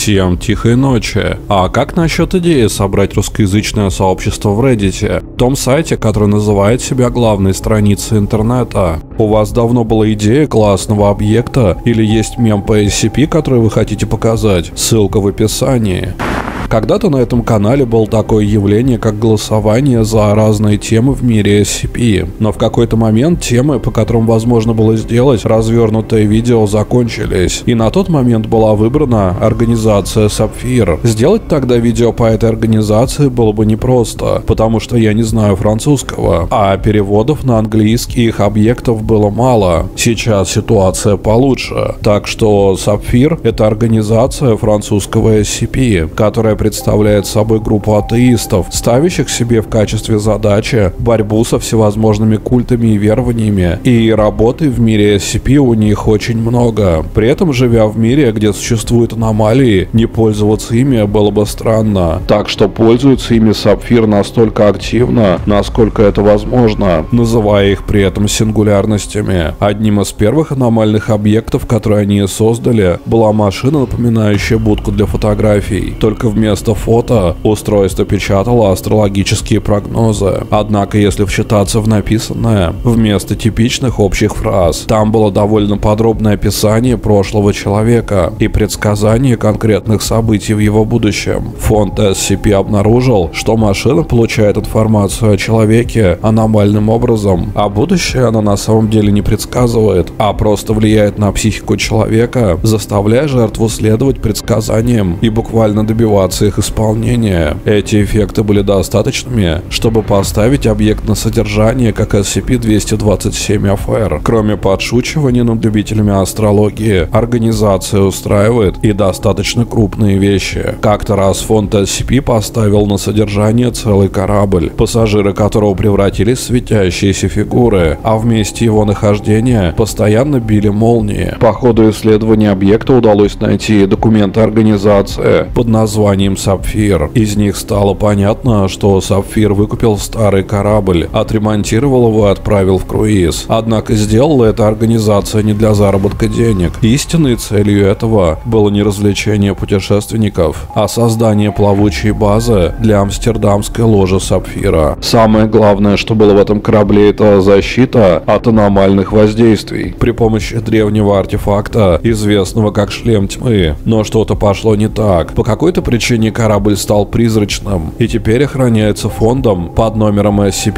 Всем тихой ночи. А как насчет идеи собрать русскоязычное сообщество в Reddit, том сайте, который называет себя главной страницей интернета? У вас давно была идея классного объекта или есть мем по SCP, который вы хотите показать? Ссылка в описании. Когда-то на этом канале было такое явление, как голосование за разные темы в мире SCP. Но в какой-то момент темы, по которым возможно было сделать развернутое видео, закончились. И на тот момент была выбрана организация Sapphire. Сделать тогда видео по этой организации было бы непросто, потому что я не знаю французского, а переводов на английский их объектов было мало. Сейчас ситуация получше. Так что Sapphire — это организация французского SCP, которая представляет собой группу атеистов, ставящих себе в качестве задачи борьбу со всевозможными культами и верованиями, и работы в мире SCP у них очень много. При этом, живя в мире, где существуют аномалии, не пользоваться ими было бы странно. Так что пользуются ими Sapphire настолько активно, насколько это возможно, называя их при этом сингулярностями. Одним из первых аномальных объектов, которые они создали, была машина, напоминающая будку для фотографий. Только вместо фото устройство печатало астрологические прогнозы. Однако, если вчитаться в написанное, вместо типичных общих фраз, там было довольно подробное описание прошлого человека и предсказание конкретных событий в его будущем. Фонд SCP обнаружил, что машина получает информацию о человеке аномальным образом, а будущее она на самом деле не предсказывает, а просто влияет на психику человека, заставляя жертву следовать предсказаниям и буквально добиваться их исполнения. Эти эффекты были достаточными, чтобы поставить объект на содержание как SCP-227-FR. Кроме подшучивания над любителями астрологии, организация устраивает и достаточно крупные вещи. Как-то раз фонд SCP поставил на содержание целый корабль, пассажиры которого превратились в светящиеся фигуры, а в месте его нахождения постоянно били молнии. По ходу исследования объекта удалось найти документы организации под названием Sapphire. Из них стало понятно, что Sapphire выкупил старый корабль, отремонтировал его и отправил в круиз. Однако сделала эта организация не для заработка денег. Истинной целью этого было не развлечение путешественников, а создание плавучей базы для амстердамской ложи Sapphire. Самое главное, что было в этом корабле, это защита от аномальных воздействий при помощи древнего артефакта, известного как шлем тьмы. Но что-то пошло не так. По какой-то причине корабль стал призрачным и теперь охраняется фондом под номером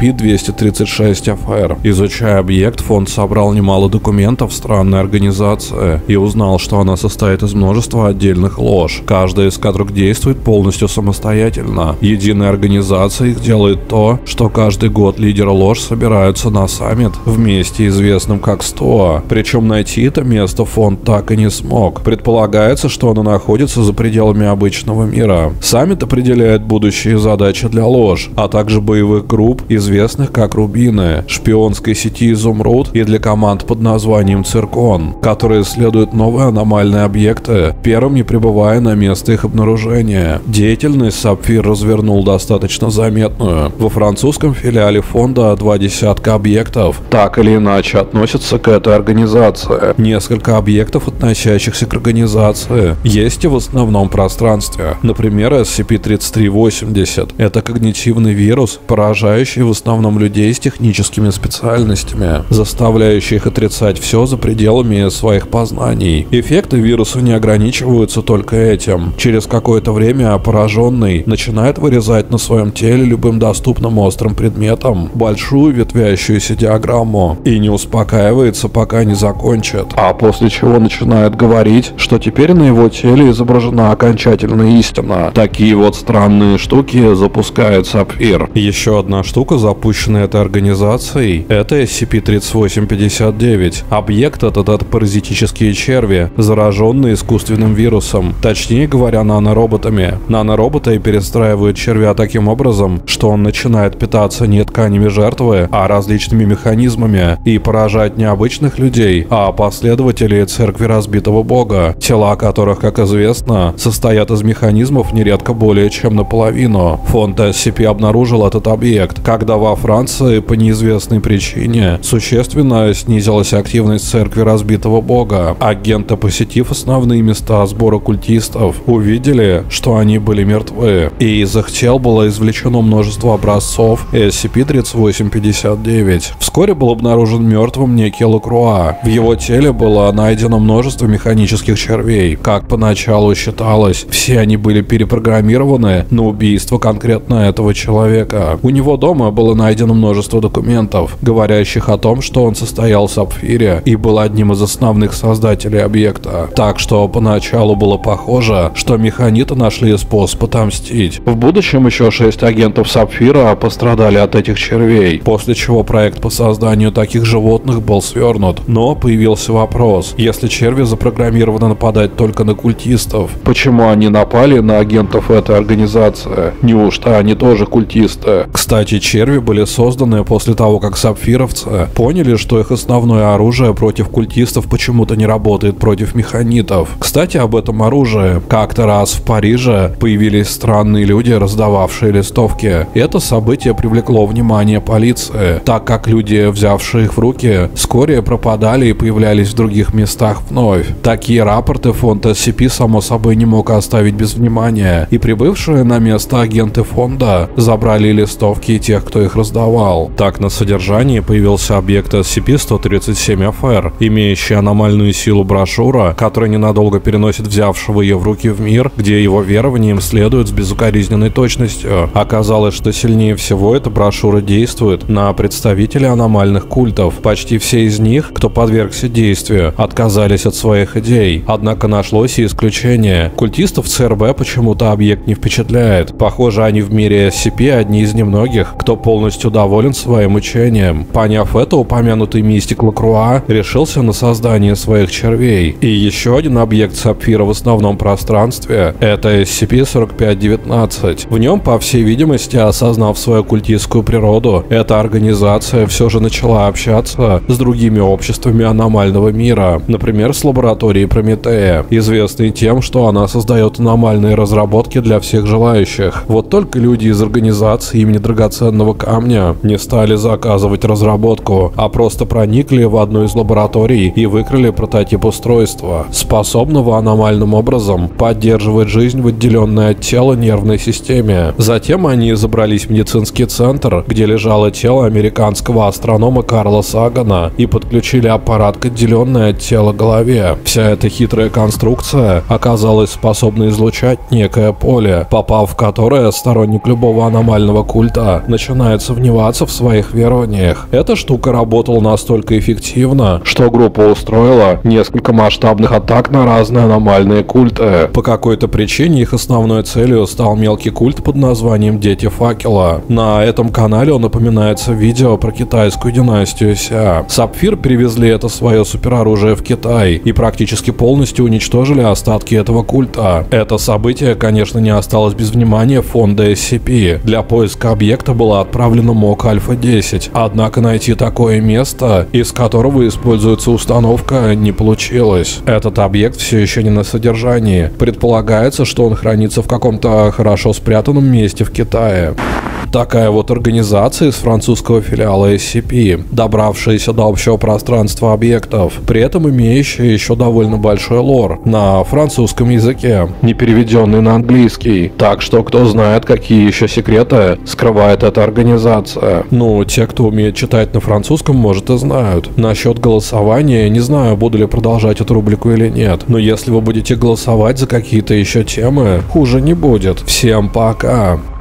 SCP-236-FR. Изучая объект, фонд собрал немало документов странной организации и узнал, что она состоит из множества отдельных лож, каждая из которых действует полностью самостоятельно. Единая организация их делает то, что каждый год лидеры лож собираются на саммит в месте, известном как СТОА. Причем найти это место фонд так и не смог. Предполагается, что оно находится за пределами обычного мира. Саммит определяет будущие задачи для лож, а также боевых групп, известных как Рубины, шпионской сети Изумруд и для команд под названием Циркон, которые исследуют новые аномальные объекты, первым не прибывая на место их обнаружения. Деятельность Sapphire развернул достаточно заметную. Во французском филиале фонда 20 объектов так или иначе относятся к этой организации. Несколько объектов, относящихся к организации, есть и в основном пространстве. Например, SCP-3380 — это когнитивный вирус, поражающий в основном людей с техническими специальностями, заставляющий их отрицать все за пределами своих познаний. Эффекты вируса не ограничиваются только этим. Через какое-то время пораженный начинает вырезать на своем теле любым доступным острым предметом большую ветвящуюся диаграмму и не успокаивается, пока не закончит. А после чего начинает говорить, что теперь на его теле изображена окончательная истина. Такие вот странные штуки запускает Sapphire. Еще одна штука, запущенная этой организацией, это SCP-3859. Объект этот — это паразитические черви, зараженные искусственным вирусом, точнее говоря, нанороботами. Нанороботы перестраивают червя таким образом, что он начинает питаться не тканями жертвы, а различными механизмами и поражать не обычных людей, а последователей церкви разбитого бога, тела которых, как известно, состоят из механизмов, организмов нередко более чем наполовину. Фонд SCP обнаружил этот объект, когда во Франции по неизвестной причине существенно снизилась активность церкви разбитого бога. Агенты, посетив основные места сбора культистов, увидели, что они были мертвы, и из их тел было извлечено множество образцов SCP-3859. Вскоре был обнаружен мертвым некий Лакруа. В его теле было найдено множество механических червей. Как поначалу считалось, все они были перепрограммированы на убийство конкретно этого человека. У него дома было найдено множество документов, говорящих о том, что он состоял в Сапфире и был одним из основных создателей объекта. Так что поначалу было похоже, что механиты нашли способ отомстить. В будущем еще 6 агентов Сапфира пострадали от этих червей, после чего проект по созданию таких животных был свернут. Но появился вопрос: если черви запрограммированы нападать только на культистов, почему они напали на агентов этой организации? Неужто они тоже культисты? Кстати, черви были созданы после того, как сапфировцы поняли, что их основное оружие против культистов почему-то не работает против механитов. Кстати, об этом оружии. Как-то раз в Париже появились странные люди, раздававшие листовки. Это событие привлекло внимание полиции, так как люди, взявшие их в руки, вскоре пропадали и появлялись в других местах вновь. Такие рапорты фонд SCP само собой не мог оставить без внимания, и прибывшие на место агенты фонда забрали листовки и тех, кто их раздавал. Так на содержании появился объект SCP-137-FR, имеющий аномальную силу брошюра, которая ненадолго переносит взявшего ее в руки в мир, где его верованиям следуют с безукоризненной точностью. Оказалось, что сильнее всего эта брошюра действует на представителей аномальных культов. Почти все из них, кто подвергся действию, отказались от своих идей. Однако нашлось и исключение. Культистов ЦРБ почему-то объект не впечатляет. Похоже, они в мире SCP одни из немногих, кто полностью доволен своим учением. Поняв это, упомянутый мистик Лакруа решился на создание своих червей. И еще один объект Сапфира в основном пространстве — это SCP-4519. В нем, по всей видимости, осознав свою культистскую природу, эта организация все же начала общаться с другими обществами аномального мира, например, с лабораторией Прометея, известной тем, что она создает аномальные разработки для всех желающих. Вот только люди из организации имени Драгоценного Камня не стали заказывать разработку, а просто проникли в одну из лабораторий и выкрали прототип устройства, способного аномальным образом поддерживать жизнь в отделенной от тела нервной системе. Затем они забрались в медицинский центр, где лежало тело американского астронома Карла Сагана, и подключили аппарат к отделенной от тела голове. Вся эта хитрая конструкция оказалась способна излучать некое поле, попав в которое сторонник любого аномального культа начинает сомневаться в своих верованиях. Эта штука работала настолько эффективно, что группа устроила несколько масштабных атак на разные аномальные культы. По какой-то причине их основной целью стал мелкий культ под названием Дети Факела. На этом канале он упоминается в видео про китайскую династию Ся. Сапфир перевезли это свое супероружие в Китай и практически полностью уничтожили остатки этого культа. Это событие, конечно, не осталось без внимания фонда SCP. Для поиска объекта была отправлена МОК Альфа-10, однако найти такое место, из которого используется установка, не получилось. Этот объект все еще не на содержании. Предполагается, что он хранится в каком-то хорошо спрятанном месте в Китае. Такая вот организация из французского филиала SCP, добравшаяся до общего пространства объектов, при этом имеющая еще довольно большой лор на французском языке, не переведенный на английский. Так что кто знает, какие еще секреты скрывает эта организация. Ну, те, кто умеет читать на французском, может и знают. Насчет голосования, не знаю, буду ли продолжать эту рубрику или нет, но если вы будете голосовать за какие-то еще темы, хуже не будет. Всем пока!